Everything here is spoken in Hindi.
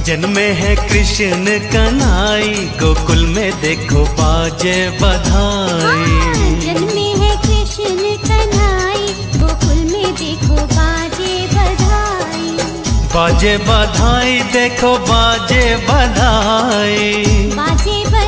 जन्मे हैं कृष्ण कन्हई, गोकुल में देखो बाजे बधाई। जन्मे हैं कृष्ण कन्हई, गोकुल में देखो बाजे बधाई। बाजे बधाई देखो बाजे बधाई। बाजे